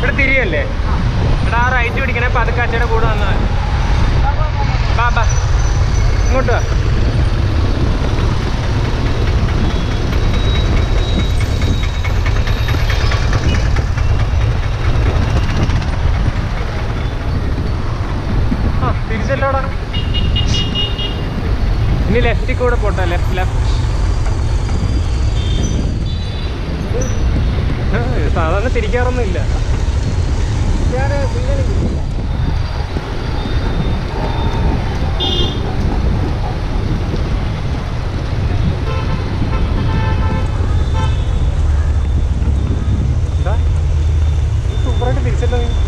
ഇവിടെ തിരിയല്ലേ? എടാ ആ റൈറ്റ് പിടിക്കണേ, പതുക്കെ അച്ഛയുടെ കൂടെ വന്നാൽ ബാബാ ഇങ്ങോട്ട് വാ. ആ തിരിച്ചല്ലോടാ. ഇനി ലെഫ്റ്റിൽ കൂടെ പോട്ടെ. ലെഫ്റ്റ് സാധാരണ തിരിക്കാറൊന്നും ഇല്ല. എന്താ സൂപ്പറായിട്ട് തിരിച്ചല്ലോ നീ.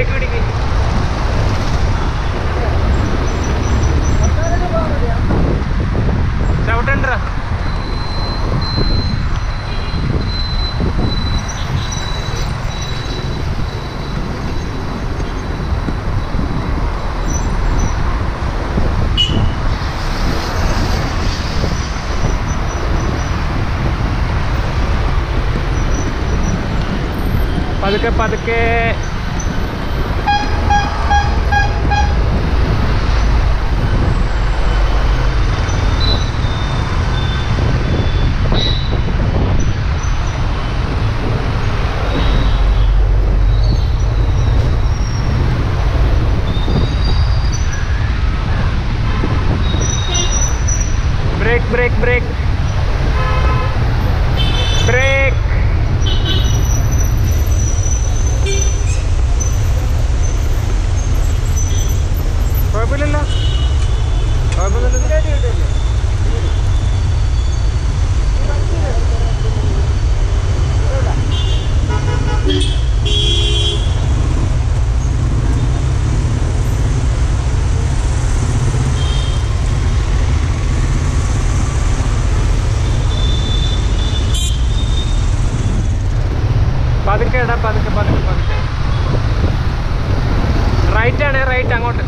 ബ്രേക്ക് പിടിക്ക്. ചവിട്ടണ്ട. പതുക്കെ പതുക്കെ. Brake brake brake brake. കുഴപ്പമില്ലല്ലോ, കുഴപ്പമില്ലല്ലോ. പതുക്കെ ഇടാ, പതുക്കെ പതുക്കെ പതുക്കെ. റൈറ്റ് ആണ്, റൈറ്റ് അങ്ങോട്ട്.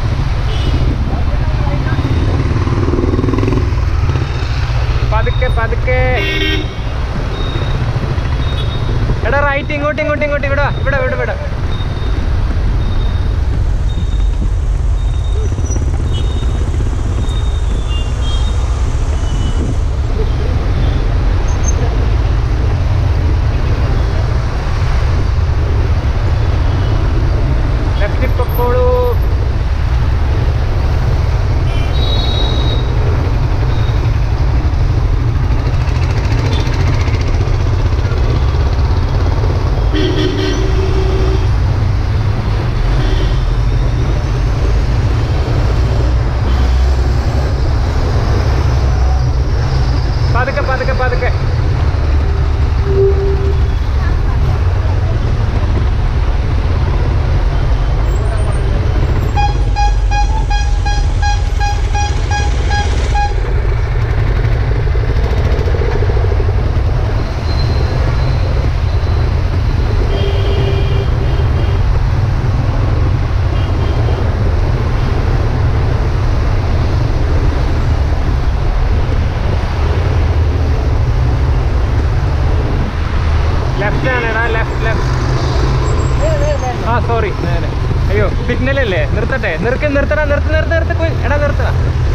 പതുക്കെ പതുക്കെ. എടാ റൈറ്റ്, ഇങ്ങോട്ട് ഇങ്ങോട്ട് ഇങ്ങോട്ട്. ഇവിടെ ഇവിടെ ഇവിടെ ഇവിടെ. ലെഫ്റ്റിൽ പൊക്കോളൂ. പതുക്കെ പതുക്കെ പതുക്കെ. ലെഫ്റ്റ് ആണെടാ, ലെഫ്റ്റ് ലെഫ്റ്റ്. ആ സോറി, നേരെ. അയ്യോ സിഗ്നലല്ലേ, നിർത്തട്ടെ. നിർത്തടാ, നിർത്ത്. എടാ നിർത്തടാ.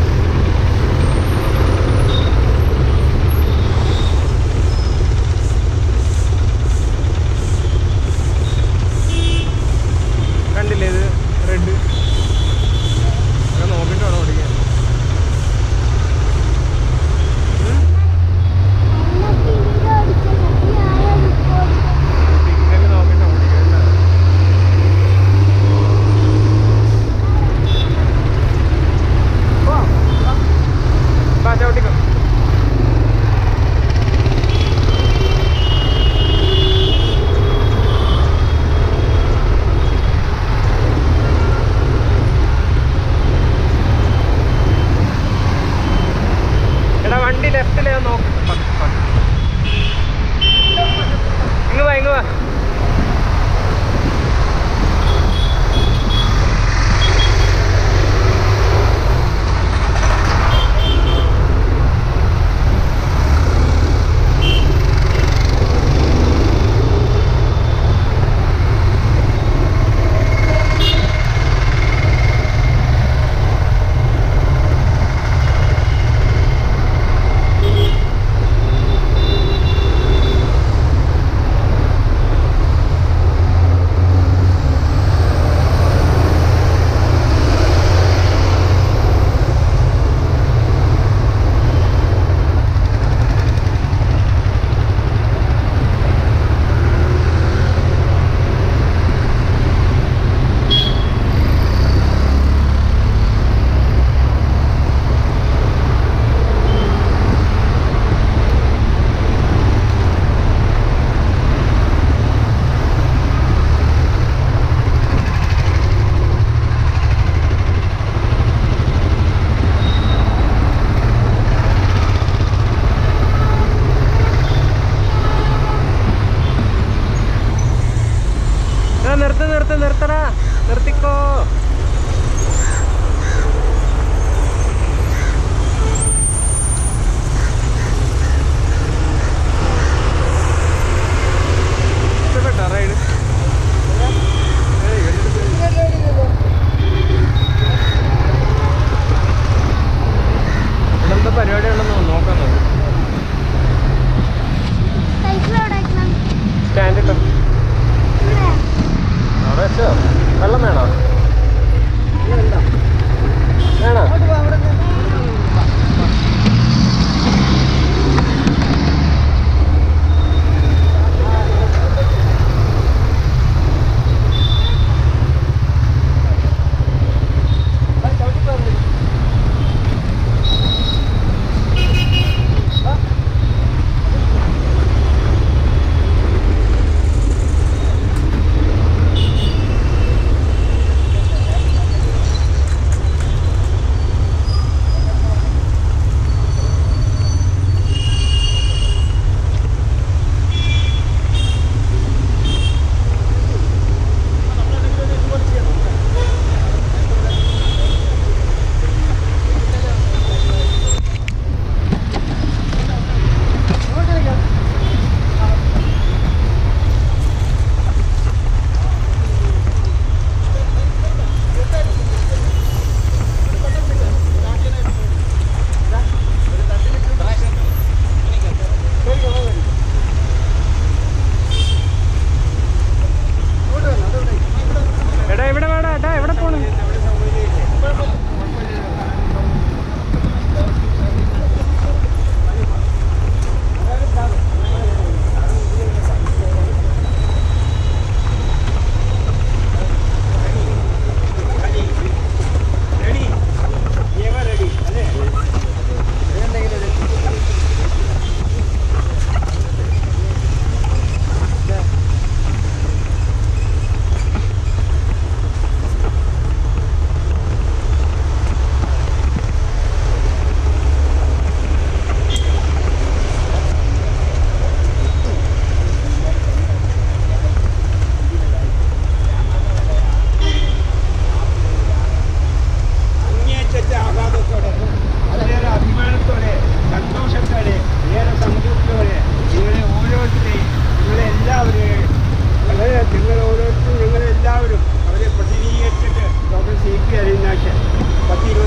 കണ്ടില്ലേ ഇത് റെഡ്? നോക്കിയിട്ട് വേണം ഓടിക്കാൻ.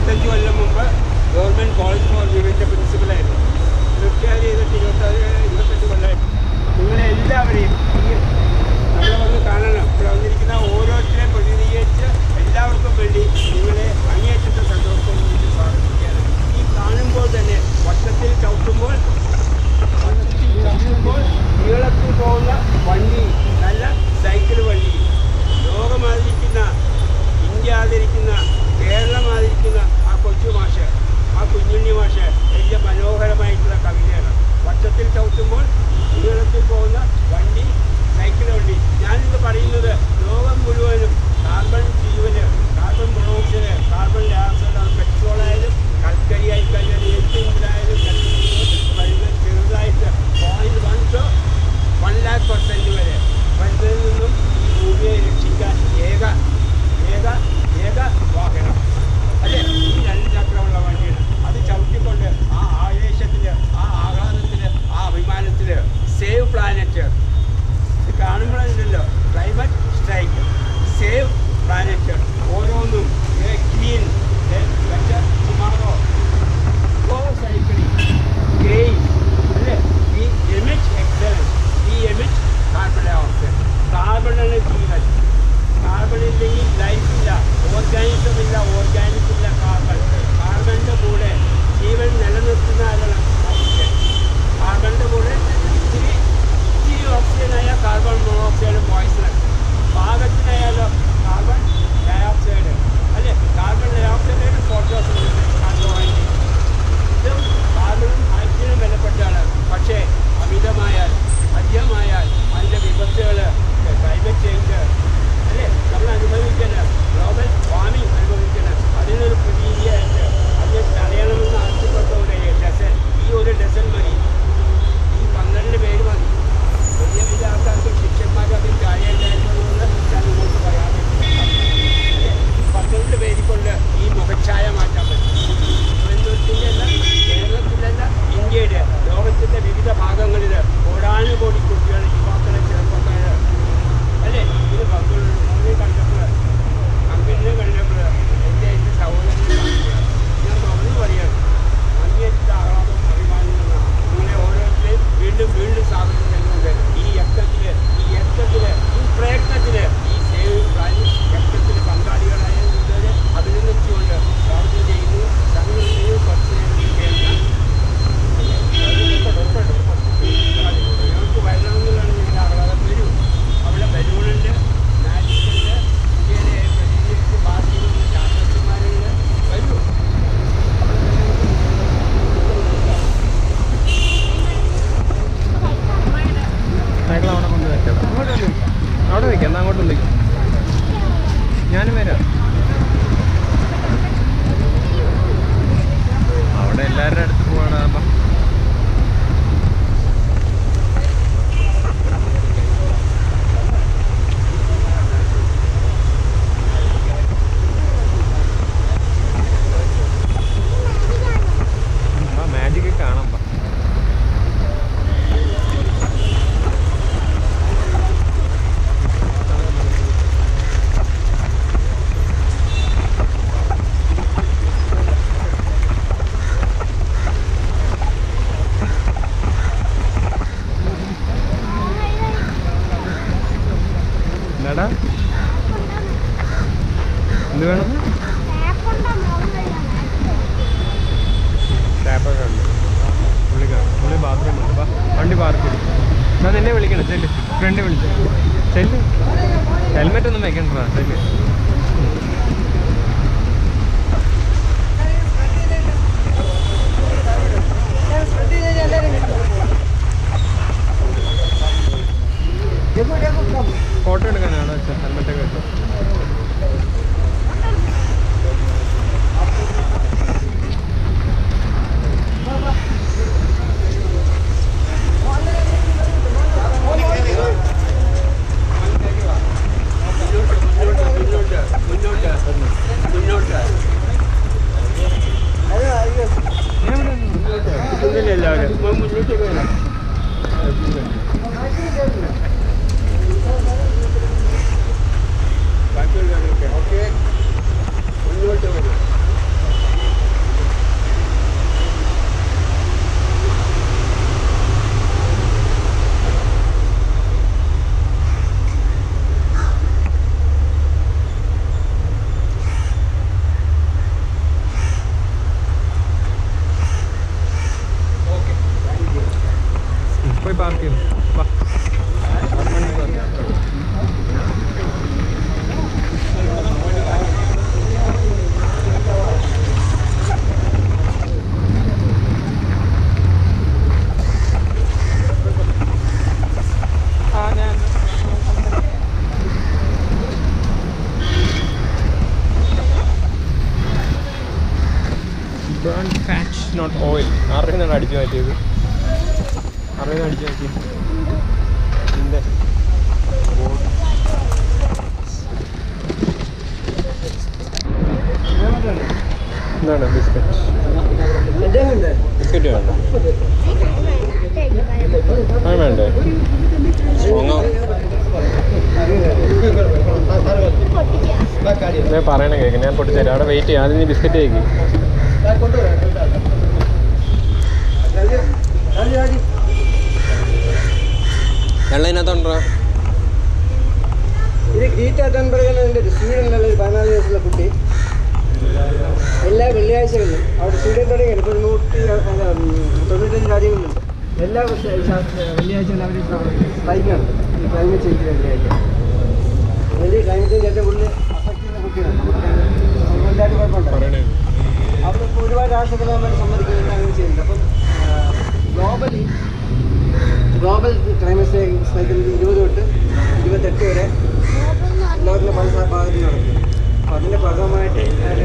25 കൊല്ലം മുമ്പ് ഗവൺമെൻറ് കോളേജ് ഫോർ വിമൻ്റെ പ്രിൻസിപ്പലായിരുന്നു. റിട്ടയർ ചെയ്തിട്ട് 28 കൊല്ലമായിട്ട്. നിങ്ങളെല്ലാവരെയും നമ്മളെ വന്ന് കാണണം. ഇവിടെ വന്നിരിക്കുന്ന ഓരോരുത്തരെയും പ്രതിനിധീകരിച്ച് എല്ലാവർക്കും വേണ്ടി നിങ്ങളെ അങ്ങേയറ്റത്തെ സന്തോഷത്തോടു കൂടി സ്വാഗതിക്കുകയാണ്. ഈ കാണുമ്പോൾ തന്നെ വർഷത്തിൽ ചവിട്ടുമ്പോൾ നീളത്തിൽ പോകുന്ന വണ്ടി, നല്ല സൈക്കിൾ വണ്ടി, ലോകമാതിരിക്കുന്ന, ഇന്ത്യ ആദരിക്കുന്ന, കേരളം ആദരിക്കുന്ന ആ കൊച്ചു മാഷ്, ആ കുഞ്ഞുണ്ണി മാഷ് വലിയ മനോഹരമായിട്ടുള്ള കവിതയാണ്. വർഷത്തിൽ ചവിട്ടുമ്പോൾ നീളത്തിൽ പോകുന്ന വണ്ടി, സൈക്കിൾ വണ്ടി. ഞാനിത് പറയുന്നത് ലോകം മുഴുവനും carbon fuel, carbon monoxide, carbon dioxide, പെട്രോളായാലും കൽക്കരിയായി കഴിഞ്ഞാൽ ഏറ്റവും ചെറുതായിട്ട് 0.1 to 1,00,000% വരെ വരുന്നതിൽ നിന്നും ഈ ഭൂമിയെ രക്ഷിക്കാൻ ഏക വാഹനം അല്ലേ ഈ 2 ചക്രമുള്ള വണ്ടിയാണ്. അത് ചവിട്ടിക്കൊണ്ട് ആ ആവേശത്തിൽ, ആ ആഹ്ലാദത്തിൽ, ആ അഭിമാനത്തിൽ സേവ് പ്ലാനറ്റ് കാണുമ്പോഴല്ലോ, ക്ലൈമറ്റ് സ്ട്രൈക്ക്, സേവ് പ്ലാനറ്റ്, ഓരോന്നും ക്ലീൻ ടുമാറോ, ഗോ സൈക്ലിംഗ്, ഗ്രേസ് അല്ലേ, ഈ എമിറ്റ് എക്സലൻസ്, ഈ എമിറ്റ് കാർബൺ ഡയോക്സൈഡ്. കാർബണാണ് ജീവൻ. കാർബൺ ഇല്ലെങ്കിൽ ലൈഫില്ല, ഓർഗാനിസം ഇല്ല, ഓർഗാനിക് ഇല്ല കാർബൺ. കാർബണിൻ്റെ കൂടെ ജീവൻ നിലനിർത്തുന്ന ആരാണ്? ഓക്സിജൻ. കാർബണിൻ്റെ കൂടെ ഇത്തിരി ഓക്സിജനായ കാർബൺ മോണോക്സൈഡ് പോയിസൺ, പാകത്തിനായാലോ കാർബൺ ഡയോക്സൈഡ് അല്ലേ. കാർബൺ ഡയോക്സൈഡ് ഫോട്ടോസിന്തസിസ്, ഇതും കാർബണും ഹൈഡ്രജനും വിലപ്പെട്ടാണ്. പക്ഷേ അമിതമായാൽ, അധികമായാൽ അതിൻ്റെ വിപത്തുകൾ, ക്ലൈമറ്റ് ചേഞ്ച് അല്ലേ നമ്മൾ അനുഭവിക്കുന്നത്, ഗ്ലോബൽ വാർമിംഗ് അനുഭവിക്കുന്നത്. അതിനൊരു പ്രതിവിധിയായിട്ട് അതിനെ തടയണമെന്ന് ആവശ്യപ്പെട്ട ഡസൻ, ഈ ഒരു ഡസൻ മതി, ഈ 12 പേര് മതി. വലിയ വലിയ ആൾക്കാർക്ക് ശിഷ്യന്മാർ അതിൽ കാര്യമില്ലായിരുന്നതുകൊണ്ട് ഞാൻ ഇങ്ങോട്ട് പറയാതെ 12 പേര് കൊണ്ട് ഈ മുഖച്ഛായ മാറ്റാൻ പറ്റും. തിരുവനന്തപുരത്തിൻ്റെ അല്ല, കേരളത്തിലല്ല, ഇന്ത്യയുടെ, ലോകത്തിൻ്റെ വിവിധ ഭാഗങ്ങളിൽ കോടാനുകോടി കുട്ടികൾ, യുവാക്കളെ, ചെറുപ്പക്കാർ അല്ലേ ഇത് പങ്കുകൊള്ളുന്നത് കണ്ടപ്പോൾ, കമ്പനിയെ കണ്ടപ്പോൾ എൻ്റെ സഹോദരനെ ഞാൻ തുറന്നു പറയുകയാണ്. അങ്ങേറ്റ ആഹ്ലാദവും അഭിമാനവും നിങ്ങളെ ഓരോരുത്തരെയും വീണ്ടും വീണ്ടും സ്വാഗതം ചെയ്യുന്നുണ്ട്. ഈ യജ്ഞത്തിൽ, ഈ പ്രയത്നത്തിൽ, ഈ സേവ് യജ്ഞത്തിൽ പങ്കാളികളായ കൂട്ടുകാരെ അഭിനന്ദിച്ചുകൊണ്ട് സ്വാഗതം ചെയ്യുന്നു. സംഘടനയും കുറച്ച് ഞങ്ങൾക്ക് വരണമെന്നുള്ളതാണ് ഞങ്ങളുടെ ആഹ്ലാദം. വരൂ, അവിടെ ബലൂണുണ്ട്, മാജിക്കുണ്ട്, ഇന്ത്യയിലെ പ്രതിനിധിച്ച് പാർട്ടികളുണ്ട്, ശാസ്ത്രജ്ഞന്മാരുണ്ട്. വരൂ. സൈക്കിൾ അവിടെ കൊണ്ട് വെക്കാം, അവിടെ വയ്ക്കാം, എന്നാൽ അങ്ങോട്ടും വയ്ക്കും. ഞാനും വരാം. അവിടെ എല്ലാവരുടെ അടുത്ത് പോകണം. മാജിക് കാണാം. എന്താടാ എന്ത് വേണം? ടാപ്പൊക്കെ ഉണ്ട്. പുള്ളി ബാത്റൂം ഉണ്ട്. വണ്ടി പാർക്ക് ചെയ്തു. ഞാൻ നിന്നെ വിളിക്കണം. ചെല്ല്, ഫ്രണ്ട് വിളിച്ചു. ചെല്ല്, ഹെൽമെറ്റ് ഒന്നും വെക്കണ്ടാ. ചെല്ല്. ഫോട്ടോ എടുക്കാനാണോ ഹെൽമെറ്റൊക്കെ വെച്ചോ? Brand fat not oil. ആരുടെ നിന്നാണ് അടിച്ചു മാറ്റിയത്? ആരുടെ അടിച്ചു മാറ്റി? ഇതിൻ്റെ എന്താണ് ബിസ്ക്കറ്റ്? ബിസ്ക്കറ്റ് വേണ്ട? ആ വേണ്ടേ? ഞാൻ പറയണ കേൾക്ക്, ഞാൻ പൊട്ടിത്തരാം. അവിടെ വെയിറ്റ് ചെയ്യാം. ആദ്യം നീ ബിസ്ക്കറ്റ് കഴിക്കും. വെള്ളം ഇതിനകത്തുണ്ടോ? ഇത് ഗീത തൻബർഗിന്റെ സ്വീഡനിലുള്ള ഒരു 14 വയസ്സുള്ള കുട്ടി എല്ലാ വെള്ളിയാഴ്ചകളിലും അവിടെ സ്വീഡൻ തുടങ്ങിയാണ്. ഇപ്പോൾ 195 രാജ്യങ്ങളുണ്ട്. എല്ലാ വെള്ളിയാഴ്ചകളും അവർ സ്ട്രൈക്കാണ്. ഈ ക്ലൈമറ്റ് ചേഞ്ച് വെള്ളിയാഴ്ച. അതിൽ ക്ലൈമറ്റ് ചേഞ്ച് ഏറ്റവും കൂടുതൽ അഫക്റ്റ് ചെയ്യുന്ന കുട്ടികളാണ്. വലുതായിട്ട് കുഴപ്പമുണ്ട്. അവിടെ ഇപ്പോൾ ഒരുപാട് രാഷ്ട്രപ്രധാനമായിട്ട് സമ്മതിക്കുന്നില്ല, അങ്ങനെ ചെയ്യുന്നുണ്ട്. അപ്പം ഗ്ലോബൽ ക്ലൈമറ്റ് സൈക്കിൾ 20 തൊട്ട് 28 വരെ ലോകത്തിലെ പല ഭാഗത്തും നടക്കും. അപ്പം അതിൻ്റെ ഭാഗമായിട്ട്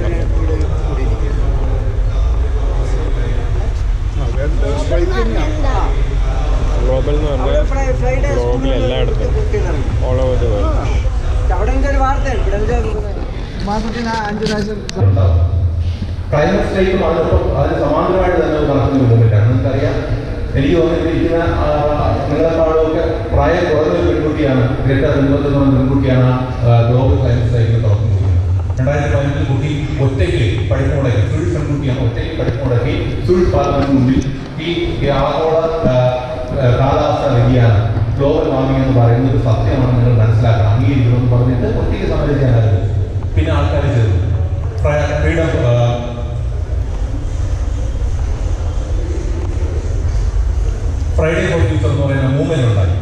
ഗ്ലോബൽ എന്ന് പറഞ്ഞാൽ ഗ്ലോബൽ എല്ലായിടത്തും ഓൾ ഓവർ ദ വേൾഡ്. അവിടെ ഒരു വാർത്തയാണ്. ഇവിടെ മാസത്തിന് 5 പ്രാവശ്യം ക്ലൈമറ്റ് സ്ട്രൈക്കുമാണ്. ഇപ്പോൾ അതിന് സമാന്തരമായിട്ട് തന്നെ നടക്കുന്ന മൂവ്മെൻറ്റാണ്. നിങ്ങൾക്കറിയാം, എനിക്ക് തോന്നിയിരിക്കുന്ന നിങ്ങളെക്കാളൊക്കെ പ്രായം കുറഞ്ഞൊരു പെൺകുട്ടിയാണ്, ഗ്രേറ്റ തുൻബർഗ് എന്ന് പറഞ്ഞ പെൺകുട്ടിയാണ് ഗ്ലോബൽ ക്ലൈമറ്റ് സ്ട്രൈക്കിൽ തുറക്കുന്നത്. 2015 കുട്ടി ഒറ്റയ്ക്ക് പഠിപ്പുമുടക്കി, സുഴിൽ പെൺകുട്ടിയാണ്, ഒറ്റയ്ക്ക് പഠിപ്പുമുടക്കി സുഴിൽ പാർലമെന്റിന് മുമ്പിൽ ഈ ആഗോള കാലാവസ്ഥ വ്യതിയാനം, ഗ്ലോബൽ വാർമിംഗ് എന്ന് പറയുന്നത് സത്യമാണ്, നിങ്ങൾ മനസ്സിലാക്കണം, അംഗീകരിക്കണമെന്ന് പറഞ്ഞിട്ട് ഒറ്റയ്ക്ക് സമ്മതിക്കാനായിരുന്നു. പിന്നെ ആൾക്കാർ ചേർന്നു. ഫ്രീഡം ഫ്രൈഡേ ഫോർ ഫ്യൂച്ചർ എന്ന് പറയുന്ന മൂവ്മെന്റ് ഉണ്ടായി.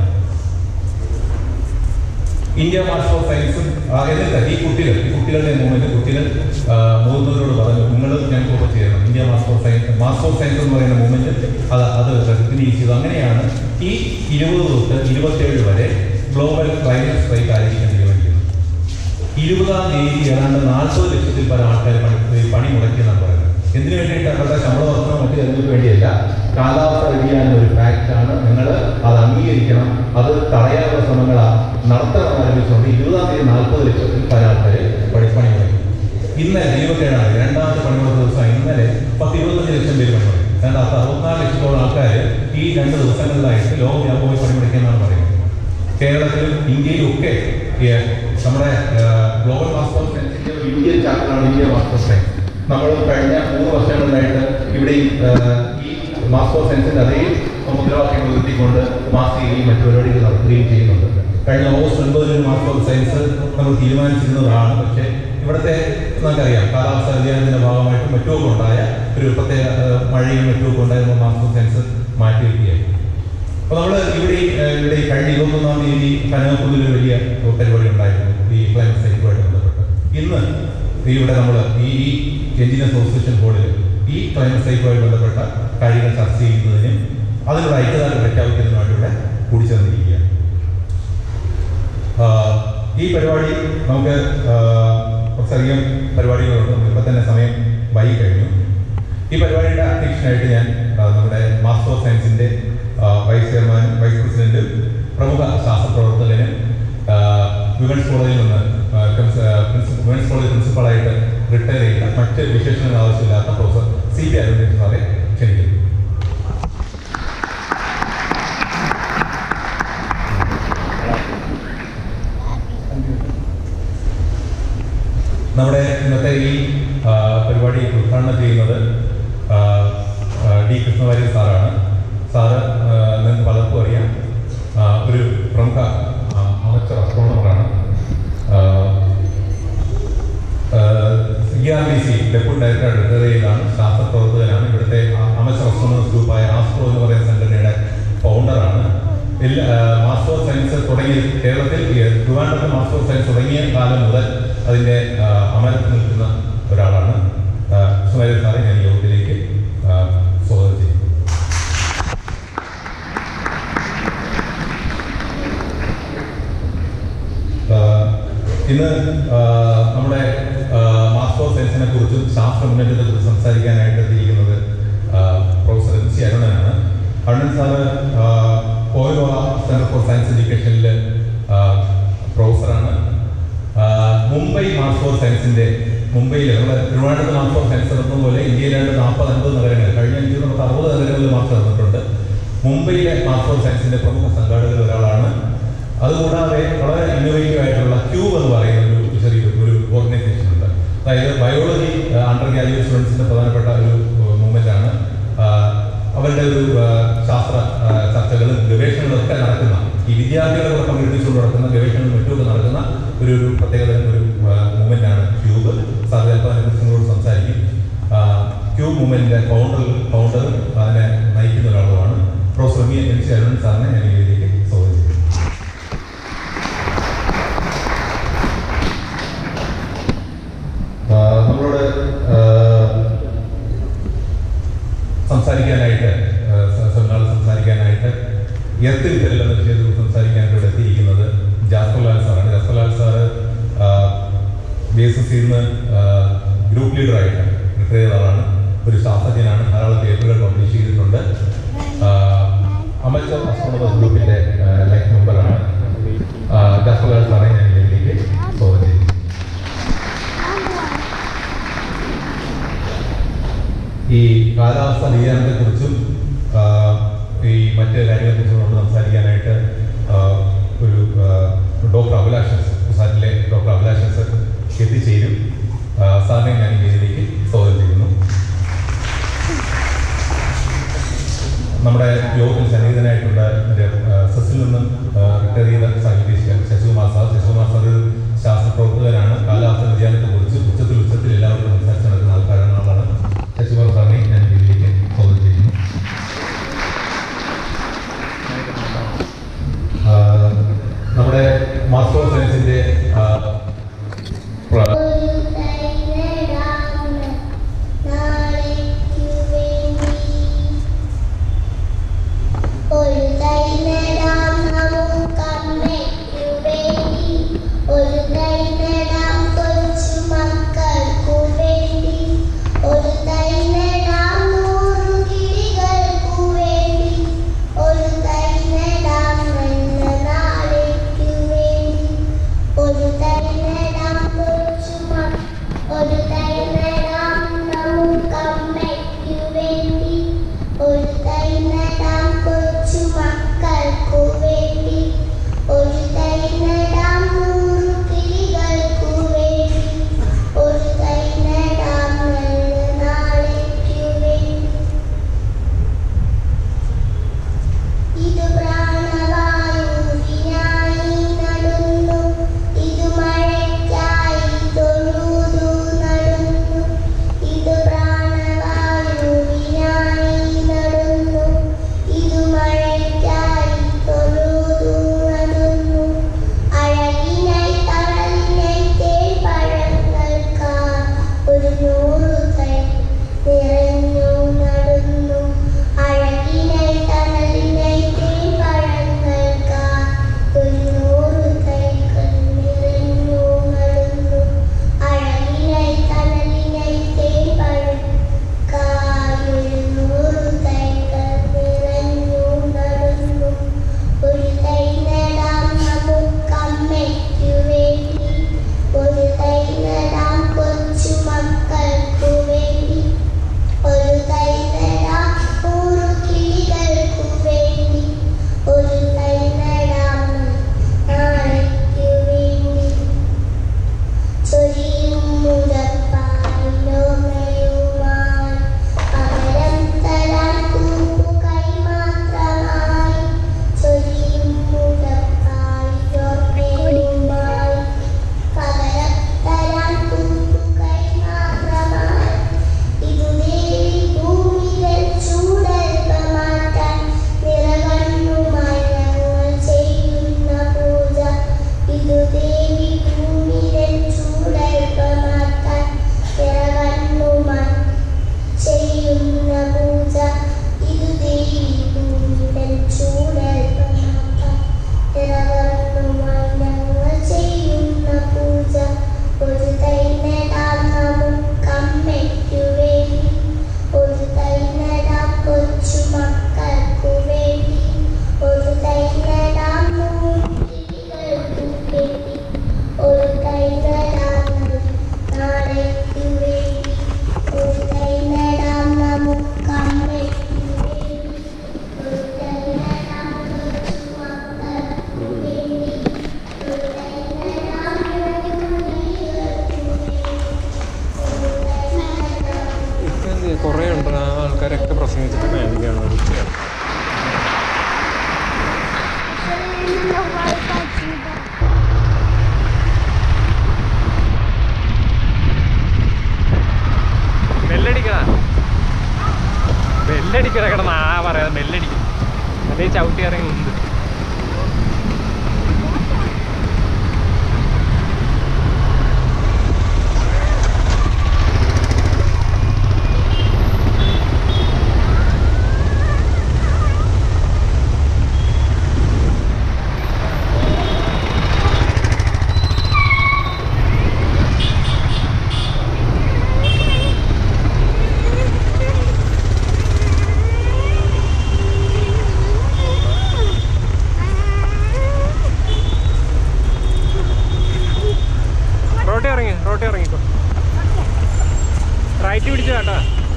ഇന്ത്യ മാർച്ച് ഫോർ സയൻസും എന്നിട്ട് ഈ കുട്ടികളുടെ മൂവ്മെന്റ് കുട്ടികൾ മുതിർന്നവരോട് പറഞ്ഞു, നിങ്ങൾ ഞങ്ങൾക്കൊക്കെ ചെയ്യണം. ഇന്ത്യ മാർച്ച് ഫോർ സയൻസ് എന്ന് പറയുന്ന മൂവ്മെന്റ് അത് റെക്കഗ്നൈസ് ചെയ്തു. അങ്ങനെയാണ് ഈ 20 തൊട്ട് 27 വരെ ഗ്ലോബൽ ക്ലൈമറ്റ് സ്ട്രൈക്ക് ആയിരിക്കാൻ തീരുമാനിക്കുന്നത്. 20-ാം തീയതി ഏതാണ്ട് 40 ലക്ഷത്തിൽ പല ആൾക്കാർ പണി മുടക്കിയെന്നാണ് പറയുന്നത്. എന്തിനു വേണ്ടിയിട്ട്? അവരുടെ ശമ്പള വർദ്ധനോ മറ്റു കാര്യങ്ങൾക്ക് വേണ്ടിയല്ല. കാലാവസ്ഥ വ്യതിയാനം ഒരു ഫാക്റ്റാണ്, നിങ്ങൾ അത് അംഗീകരിക്കണം, അത് തടയാനുള്ള ശ്രമങ്ങൾ നടത്തണം ആരംഭിച്ചുകൊണ്ട് 20-ാം തീയതി 40 ലക്ഷത്തിൽ പല ആൾക്കാർ പണി മുടക്കി. ഇന്നലെ 27-ാം തീയതി രണ്ടാമത്തെ പണിമുടക്ക് ദിവസം ഇന്നലെ 10-25 ലക്ഷം പേര് പണി മുടക്കി. കാരണം 64 ലക്ഷത്തോളം ആൾക്കാർ ഈ 2 ദിവസങ്ങളിലായിട്ട് ലോകവ്യാപകമായി പണിമുടക്കിയെന്നാണ് പറയുന്നത്. കേരളത്തിലും ഇന്ത്യയിലും ഒക്കെ നമ്മുടെ ഗ്ലോബൽ മാസ് ഫോർ സയൻസിന്റെ ഒരു ഇന്ത്യൻ ചാപ്റ്ററാണ് ഇന്ത്യ മാസ് ഫോർ സയൻസ്. നമ്മൾ കഴിഞ്ഞ 3 വർഷങ്ങളിലായിട്ട് ഇവിടെ ഈ മാസ് ഫോർ സയൻസിന്റെ അതേ മുദ്രാവാക്യങ്ങൾ ഉയർത്തിക്കൊണ്ട് മാസികയും മറ്റു പരിപാടികൾ നടത്തുകയും ചെയ്യുന്നുണ്ട്. കഴിഞ്ഞ ഓഗസ്റ്റ് 9 മാസ് ഫോർ സയൻസ് നമ്മൾ തീരുമാനിച്ചിരുന്നതാണ്. പക്ഷേ ഇവിടുത്തെ നമുക്കറിയാം, കാലാവസ്ഥ വ്യതിയാനത്തിന്റെ ഭാഗമായിട്ടും മറ്റുമൊക്കെ ഉണ്ടായ ഒരു പ്രത്യേക മഴയും മറ്റുമൊക്കെ ഉണ്ടായിരുന്ന മാസ് ഫോർ സയൻസ് മാറ്റിവെക്കുകയായി. അപ്പോൾ നമ്മൾ ഇവിടെ കഴിഞ്ഞ 21-ാം തീയതി കനകക്കുന്നിൽ ഒരു വലിയ പരിപാടി ഉണ്ടായിരുന്നു ഈ ക്ലൈമറ്റ് സൈറ്റുമായിട്ട് ബന്ധപ്പെട്ട്. ഇന്ന് ഇവിടെ നമ്മൾ ഈ എഞ്ചിനീയേഴ്സ് അസോസിയേഷൻ ബോർഡിൽ ഈ ക്ലൈമറ്റ് സൈറ്റുമായി ബന്ധപ്പെട്ട കാര്യങ്ങൾ ചർച്ച ചെയ്യുന്നതിനും അതിനുള്ള ഐക്യദാർഢ്യം പ്രഖ്യാപിക്കുന്നതിനുമായിട്ട് ഇവിടെ കൂടിച്ചേർന്നിരിക്കുകയാണ്. ഈ പരിപാടി നമുക്ക് കുറച്ചധികം പരിപാടികളുണ്ട്. ഇപ്പം തന്നെ സമയം വൈകി കഴിഞ്ഞു. ഈ പരിപാടിയുടെ അധ്യക്ഷനായിട്ട് ഞാൻ നമ്മുടെ മാസ് ഫോർ സയൻസിന്റെ വൈസ് ചെയർമാനും വൈസ് പ്രസിഡന്റും പ്രമുഖ ശാസ്ത്രപ്രവർത്തകനും വിമൻസ് കോളേജിൽ നിന്ന് വിമൻസ് കോളേജ് പ്രിൻസിപ്പളായിട്ട് റിട്ടയർ ചെയ്ത മറ്റ് വിശേഷങ്ങൾ ആവശ്യമില്ലാത്ത പ്രൊഫസർ CP അരുൺകുമാർ സാറെ ക്ഷണിക്കുന്നു. നമ്മുടെ ഇന്നത്തെ ഈ പരിപാടി ഉദ്ഘാടനം ചെയ്യുന്നത് D. കൃഷ്ണവാര്യർ സാറാണ്. സാറ് നിങ്ങൾക്ക് പലർക്കും അറിയാം, ഒരു പ്രമുഖ അമച്ചർ അസ്ട്രോണറാണ്. ERBC ഡെപ്യൂട്ടി ഡയറക്ടർ റിട്ടയർ ചെയ്താണ്, ശാസ്ത്രപ്രവർത്തകനാണ്. ഇവിടുത്തെ അമച്ചർ അസ്ട്രോണേഴ്സ് ഗ്രൂപ്പായ ആസ്ട്രോ എന്ന് പറയുന്ന സംഘടനയുടെ ഫൗണ്ടറാണ്. മാസ് ഫോർ സയൻസ് തുടങ്ങിയ കേരളത്തിൽ ട്രിവാൻഡ്രത്ത് മാസ് ഫോർ സയൻസ് തുടങ്ങിയ കാലം മുതൽ അതിൻ്റെ അമരത്ത് നിൽക്കുന്ന ഒരാളാണ്. കൃഷ്ണവാര്യർ സാറെ ഞാൻ ഈ യോഗത്തിലേക്ക് സ്വാഗതം ചെയ്യും. ഇന്ന് നമ്മുടെ മാസ് ഫോർ സയൻസിനെ കുറിച്ചും കുറിച്ചും ശാസ്ത്ര മുന്നേറ്റത്തെ കുറിച്ച് സംസാരിക്കാനായിട്ട് എത്തിയിരിക്കുന്നത് പ്രൊഫസർ MC അരുണനാണ്. അരുണൻ സാറ് കോയിലോള സെന്റർ ഫോർ സയൻസ് എഡ്യൂക്കേഷനിൽ പ്രൊഫസറാണ്. മുംബൈ മാർച്ച് ഫോർ സയൻസിന്റെ മുംബൈയിൽ നമ്മുടെ തിരുവനന്തപുരത്ത് മാർച്ച് ഫോർ സയൻസ് നടത്തുന്ന പോലെ ഇന്ത്യയിലാണ്ട് 40-50 നഗരങ്ങൾ കഴിഞ്ഞ 60 നഗരങ്ങളിൽ മാർച്ച് നടന്നിട്ടുണ്ട്. മുംബൈയിലെ മാർച്ച് ഫോർ സയൻസിന്റെ പ്രമുഖ സംഘാടകരിൽ ഒരാളാണ്. അതുകൂടാതെ വളരെ ഇന്നോവേറ്റീവ് ആയിട്ടുള്ള ക്യൂബ് എന്ന് പറയുന്ന ഒരു ചെറിയൊരു ഓർഗനൈസേഷൻ ഉണ്ട്. അതായത് ബയോളജി അണ്ടർ ഗ്രാജുവേറ്റ് സ്റ്റുഡൻസിന്റെ പ്രധാനപ്പെട്ട ഒരു മൂവ്മെന്റ് ആണ്. അവരുടെ ഒരു ശാസ്ത്ര ചർച്ചകളും ഗവേഷണങ്ങളും ഒക്കെ നടക്കുന്ന ഈ വിദ്യാർത്ഥികളെ കൂടെ പങ്കെടുപ്പിച്ചുകൊണ്ട് നടക്കുന്ന ഗവേഷണങ്ങളും മറ്റുമൊക്കെ നടക്കുന്ന ഒരു പ്രത്യേകത ഒരു മൂവ്മെന്റ് ആണ് ക്യൂബ്. സാർ ചിലപ്പോൾ അതിനെക്കുറിച്ച് സംസാരിക്കും. ക്യൂബ് മൂവ്മെന്റിന്റെ ഫൗണ്ടർ അതിനെ നയിക്കുന്ന ഒരാളുമാണ് പ്രൊഫസർ MC അരുണൻ സാറിനെ ഞാൻ ഇതിലേക്ക് സ്വാഗതം ചെയ്യും. നമ്മളോട് സംസാരിക്കാനായിട്ട് എർത്തിൽ പെരൽ എന്ന വിഷയത്തിൽ സംസാരിക്കാനായിട്ട് ഇവിടെ എത്തിയിരിക്കുന്നത് ജാസ്പർലാൽ സാറാണ്. ജാസ്പർലാൽ സാറ് BSSC ഗ്രൂപ്പ് ലീഡറായിട്ട് റിട്ടയർ ചെയ്ത ആളാണ്. ഒരു ശാസ്ത്രജ്ഞനാണ്. ധാരാളം പേപ്പറുകൾ പബ്ലിഷ് ചെയ്തിട്ടുണ്ട്. അമച്ചർ അസ്ട്രോണമേഴ്സ് ഗ്രൂപ്പിന്റെ ലൈഫ് മെമ്പറാണ്. ജാസ്പർലാൽ സാറെ ഞാൻ ഇതിലേക്ക് സ്വാഗതം ചെയ്തു. ഈ കാലാവസ്ഥ വ്യതിയാനത്തെക്കുറിച്ചും ഈ മറ്റ് കാര്യങ്ങളെക്കുറിച്ചും നമ്മൾ സംസാരിക്കാനായിട്ട് ഒരു ഡോക്ടർ അഭിലാഷൻസ് കുസാറ്റിലെ ഡോക്ടർ അഭിലാഷൻസ് എത്തിച്ചേരും. സാറിനെ ഞാൻ ഇതിലേക്ക് സ്വാഗതം ചെയ്യുന്നു. നമ്മുടെ യോഗത്തിൽ സന്നിഹിതനായിട്ടുള്ള സെസ്സിൽ നിന്നും റിട്ടയർ ചെയ്ത scientist Sasikumar sir. Sasikumar sir ഒരു ശാസ്ത്രപ്രവർത്തകനാണ്. കാലാവസ്ഥ വ്യതിയാനത്തെക്കുറിച്ച് ഉച്ചത്തിൽ എല്ലാവരും സംസാരിച്ച് നടക്കുന്ന ആൾക്കാരാണ്. ശശികുമാർ സാറിനെ ഞാൻ ഇതിലേക്ക് സ്വാഗതം ചെയ്യുന്നു. നമ്മുടെ മാസ്റ്റർ ഓഫ് സയൻസിന്റെ ഒരു തൈ നടാം നമുക്കമ്മേ കുറേ ഉണ്ട്. ആ ആൾക്കാരൊക്കെ പ്രസംഗിച്ചിട്ട് മാജിക്കാണ് വൃത്തിയാണ്. ബെല്ലടിക്കട കിടന്ന് പറയാതെ ബെല്ലടിക്കും. അതേ ചവിട്ടി ഇറങ്ങി ഉണ്ട്. റോട്ടി ഇറങ്ങിക്കോ. റൈറ്റ് പിടിച്ചു കേട്ടോ.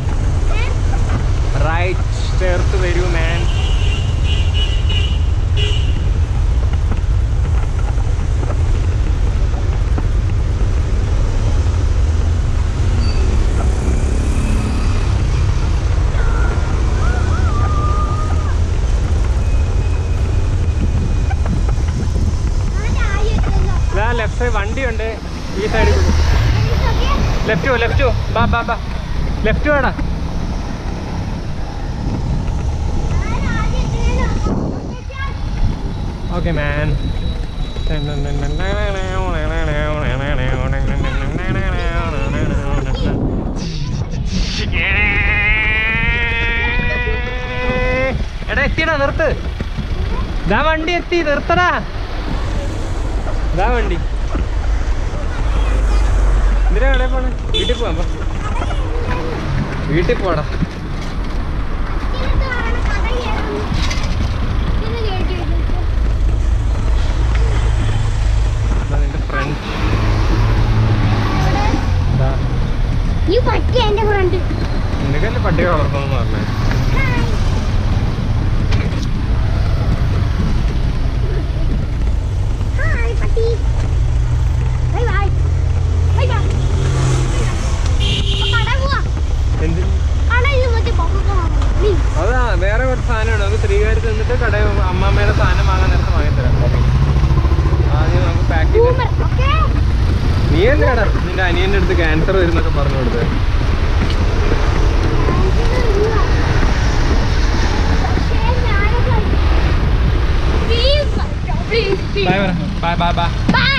റൈറ്റ് ചേർത്ത് വരൂ മാൻ. ലെഫ്റ്റ് സൈഡ് വണ്ടിയുണ്ട്. ഈ സൈഡിൽ ലെഫ്റ്റോ ബാ ലെഫ്റ്റ് വേടാ. Okay man. എടാ എത്തിയടാ, നിർത്ത്. ഇതാ വണ്ടി എത്തി, നിർത്തടാ. ഇതാ വണ്ടി. എന്തിനാ കടയിൽ പോണേ? വീട്ടിൽ പോവാം. വീട്ടിൽ പോടാ. നിന്റെ ഫ്രണ്ട് നിനക്കല്ലേ പട്ടിക വളർത്തണമെന്ന് പറഞ്ഞേ. അതാ വേറെ കുറച്ച് സാധനമാണ്. നമുക്ക് ശ്രീകാര്യത്ത് നിന്നിട്ട് കട അമ്മാമ്മയുടെ സാധനം വാങ്ങാൻ നേരത്തെ വാങ്ങിത്തരാം. ആദ്യം നമുക്ക് പാക്ക് ചെയ്ത്. നീ അല്ലേടാ നിന്റെ അനിയൻ്റെ അടുത്ത് ക്യാൻസർ വരുന്നൊക്കെ പറഞ്ഞു കൊടുത്തത്. Bye bye bye by.